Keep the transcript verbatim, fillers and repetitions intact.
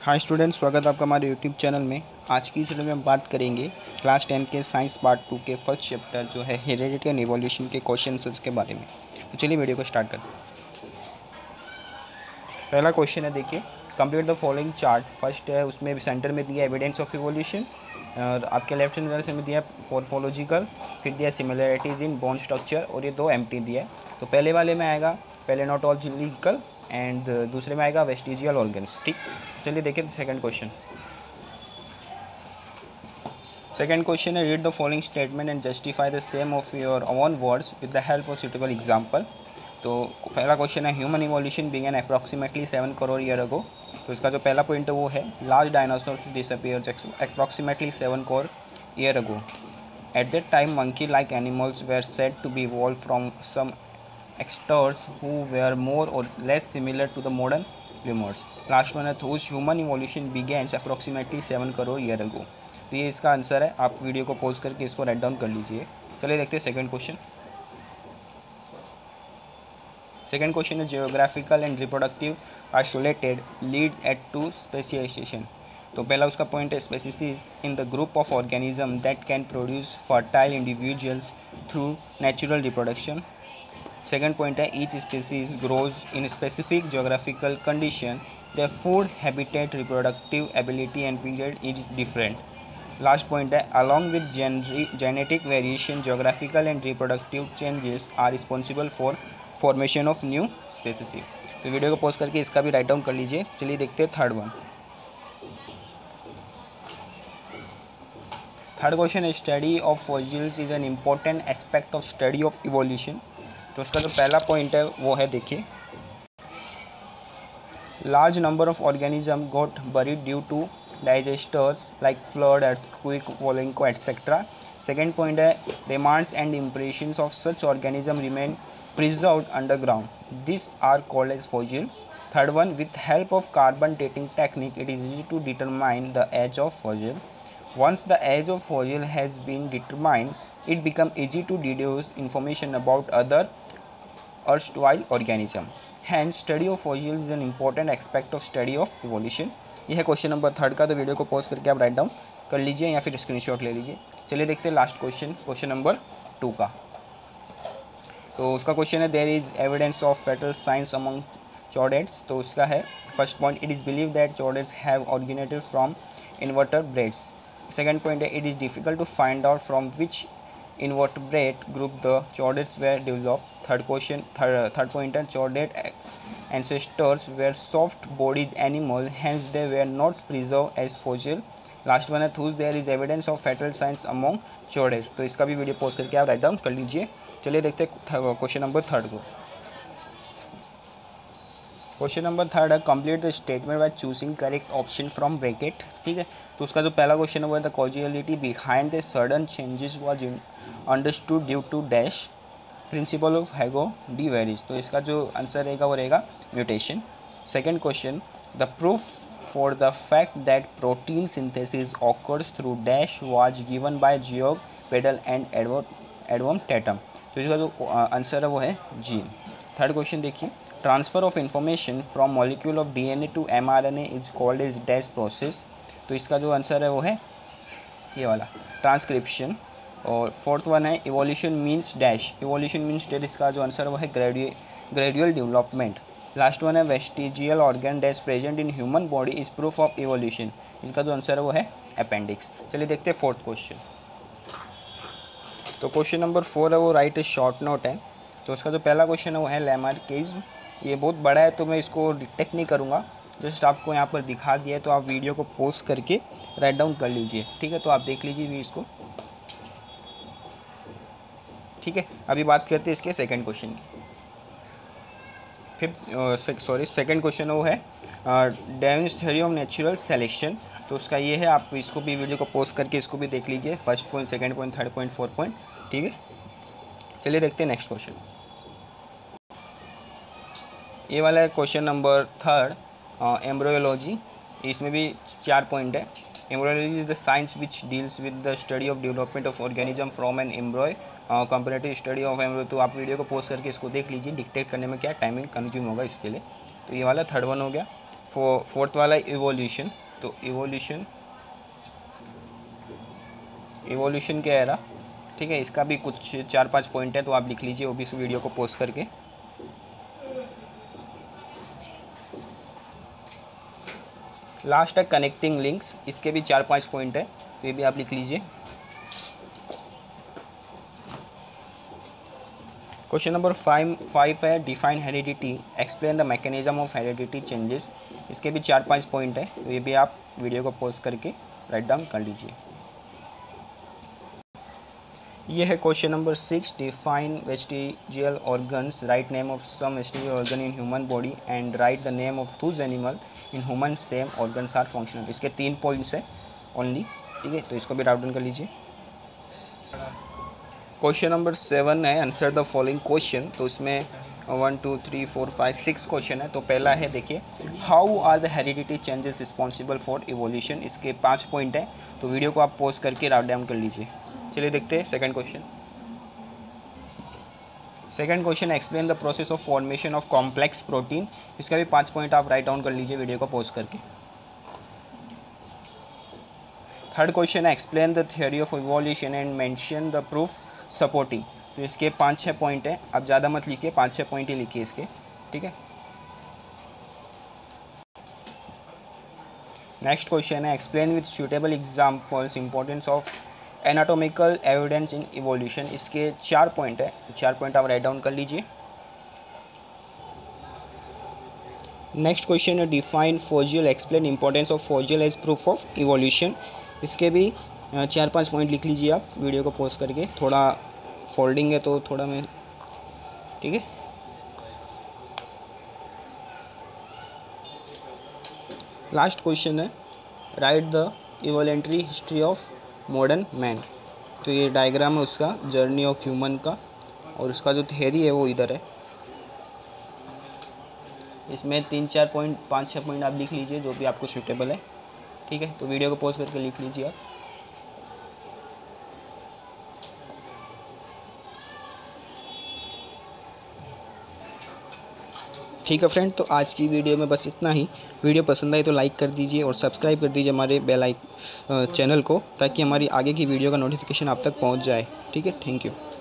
Hi student, स्वागत है आपका हमारे यूट्यूब चैनल में। आज की वीडियो में हम बात करेंगे क्लास टेन के साइंस पार्ट टू के फर्स्ट चैप्टर जो है हेरेडिटी एंड इवोल्यूशन के क्वेश्चन के बारे में। तो चलिए वीडियो को स्टार्ट करते हैं। पहला क्वेश्चन है, देखिए, complete the following chart. First है, उसमें सेंटर में दिया एविडेंस ऑफ इवोल्यूशन, और आपके लेफ्ट हैंड से में दिया मॉर्फोलॉजिकल, फिर दिया सिमिलरिटीज़ इन बोन स्ट्रक्चर, और ये दो एम्प्टी दिया है। तो पहले वाले में आएगा पैलेओन्टोलॉजिकल एंड दूसरे में आएगा वेस्टिजियल ऑर्गन्स। ठीक, चलिए देखिए सेकंड क्वेश्चन। सेकंड क्वेश्चन है, read the following statement and justify the same of your own words with the help of suitable example. तो पहला क्वेश्चन है, human evolution began approximately seven crore year ago. तो इसका जो पहला पॉइंट है वो है, large dinosaurs disappears approximately seven crore year ago. At that time monkey like animals were said to be evolve from some ancestors who were more or less similar to the modern lemurs. Last one है, whose human evolution begins approximately seven crore year ago. तो ये इसका answer है। आप video को pause करके इसको right down कर लीजिए। चलिए देखते हैं सेकंड क्वेश्चन। सेकंड क्वेश्चन है, geographical and reproductive isolated lead at to speciation. तो पहला उसका पॉइंट है, species in the group of organism that can produce fertile individuals through natural reproduction. Second point है, each species grows in specific geographical condition. Their food, habitat, reproductive ability and period is different. Last point है, along with genetic variation, geographical and reproductive changes are responsible for formation of new species. तो video को pause करके इसका भी right down कर लीजिए। चलिए देखते हैं थर्ड वन। थर्ड क्वेश्चन है, study of fossils is an important aspect of study of evolution. तो उसका जो पहला पॉइंट है वो है, देखिए, large number of organism got buried due to disasters like flood, earthquake, वोलेंको एटसेट्रा। सेकेंड पॉइंट है, remains and impressions of such organism remain preserved underground, this are called as fossil. Third one, with help of carbon dating technique it is easy to determine the age of fossil. Once the age of fossil has been determined, it becomes easy to deduce information about other erstwhile organism. Hence, study of fossils is an important aspect of study of evolution. यह है question number third का। तो video को pause करके आप right down कर लीजिए या फिर स्क्रीनशॉट ले लीजिए। चलिए देखते हैं last question, question number two का। तो उसका क्वेश्चन है, there is evidence of fetal science among chordates. तो उसका है first point, it is believe that chordates have originated from invertebrates. Second point, it is difficult to find out from which invertebrate group the chordates were developed. Third question, third, third point, chordate ancestors were soft-bodied animals, hence they were not preserved as fossil. Last one है, thus there is evidence of fetal signs among chordates. तो इसका भी video post करके आप right down कर लीजिए। चलिए देखते हैं क्वेश्चन नंबर थर्ड को। क्वेश्चन नंबर थर्ड है, complete the statement by choosing correct option from bracket. ठीक है, तो उसका जो पहला क्वेश्चन है वो है, the causality behind the sudden changes was understood due to dash principle of Hugo de Vries. तो इसका जो आंसर रहेगा वो रहेगा mutation. Second question, the proof for the fact that protein synthesis occurs through dash was given by जियोग Beadle and Edward Tatum. तो इसका जो आंसर है वो है जीन। थर्ड क्वेश्चन देखिए, transfer of information from molecule of DNA to mRNA is called as dash process. तो इसका जो आंसर है वो है ये वाला, ट्रांसक्रिप्शन। और फोर्थ वन है, evolution means dash, evolution means dash. इसका जो आंसर है वो है ग्रेजुअल डेवलपमेंट। लास्ट वन है, vestigial organ dash present in human body is proof of evolution. इसका जो आंसर है वो है अपेंडिक्स। चलिए देखते हैं फोर्थ क्वेश्चन। तो क्वेश्चन नंबर फोर है वो राइट ए शॉर्ट नोट है। तो उसका जो पहला क्वेश्चन है वो है लैमार्किज्म। ये बहुत बड़ा है तो मैं इसको डिटेक्ट नहीं करूँगा, जस्ट आपको यहाँ पर दिखा दिया है। तो आप वीडियो को पॉज करके राइट डाउन कर लीजिए। ठीक है, तो आप देख लीजिए भी इसको। ठीक है, अभी बात करते हैं इसके सेकंड क्वेश्चन की। फिफ्थ सॉरी सेकंड क्वेश्चन वो है Darwin's theory of natural selection. तो उसका ये है, आप इसको भी वीडियो को पॉज करके इसको भी देख लीजिए, first point, second point, third point, fourth point. ठीक है, चलिए देखते हैं नेक्स्ट क्वेश्चन। ये वाला है क्वेश्चन नंबर थर्ड, एम्ब्रियोलॉजी। इसमें भी चार पॉइंट है। Embryology is the science which deals with the study of development of organism from an embryo comparative study of embryo. तो आप वीडियो को पोस्ट करके इसको देख लीजिए, डिक्टेट करने में क्या टाइमिंग कंज्यूम होगा इसके लिए। तो ये वाला थर्ड वन हो गया। फो फोर्थ वाला इवोल्यूशन। तो इवोल्यूशन इवोल्यूशन क्या है रहा, ठीक है, इसका भी कुछ चार पांच पॉइंट है, तो आप लिख लीजिए वो भी इस वीडियो को पॉज करके। लास्ट है कनेक्टिंग लिंक्स, इसके भी चार पांच पॉइंट है, तो ये भी आप लिख लीजिए। क्वेश्चन नंबर फाइव फाइव है define heredity, explain the mechanism of heredity changes, इसके भी चार पांच पॉइंट है, तो ये भी आप वीडियो को पॉज करके राइट डाउन कर लीजिए। ये है question number six, define vestigial organs, write name of some vestigial organ in human body and write the name of those animal in human same organs are functional. इसके तीन points है only, ठीक है, तो इसको भी राइट डाउन कर लीजिए। क्वेश्चन नंबर सेवन है आंसर द फॉलोइंग क्वेश्चन, तो इसमें one two three four five six question है। तो पहला है देखिए, how are the heredity changes responsible for evolution, इसके पाँच पॉइंट है, तो वीडियो को आप पॉज करके राइट डाउन कर लीजिए। चलिए देखते हैं second question. Second question, explain the process of formation of complex protein, इसका भी पाँच पॉइंट आप राइट डाउन कर लीजिए वीडियो को पॉज करके। थर्ड क्वेश्चन है, explain the theory of evolution and mention the proof supporting, तो इसके पाँच छः पॉइंट है, आप ज़्यादा मत लिखिए, पाँच छः पॉइंट ही लिखिए इसके, ठीक है। नेक्स्ट क्वेश्चन है, explain with suitable examples importance of anatomical evidence in evolution, इसके चार पॉइंट है, तो चार पॉइंट आप राइट डाउन कर लीजिए। नेक्स्ट क्वेश्चन है, define fossil, explain importance of fossil as proof of evolution, इसके भी चार पांच पॉइंट लिख लीजिए आप वीडियो को पॉज करके, थोड़ा फोल्डिंग है तो थोड़ा मैं, ठीक है। लास्ट क्वेश्चन है, write the evolutionary history of modern man, तो ये डायग्राम है उसका, जर्नी ऑफ ह्यूमन का, और उसका जो थ्योरी है वो इधर है। इसमें तीन चार पॉइंट पाँच छः पॉइंट आप लिख लीजिए जो भी आपको सूटेबल है, ठीक है, तो वीडियो को पॉज करके लिख लीजिए आप। ठीक है फ्रेंड, तो आज की वीडियो में बस इतना ही। वीडियो पसंद आई तो लाइक कर दीजिए और सब्सक्राइब कर दीजिए हमारे बेल आइकन चैनल को, ताकि हमारी आगे की वीडियो का नोटिफिकेशन आप तक पहुंच जाए, ठीक है। Thank you.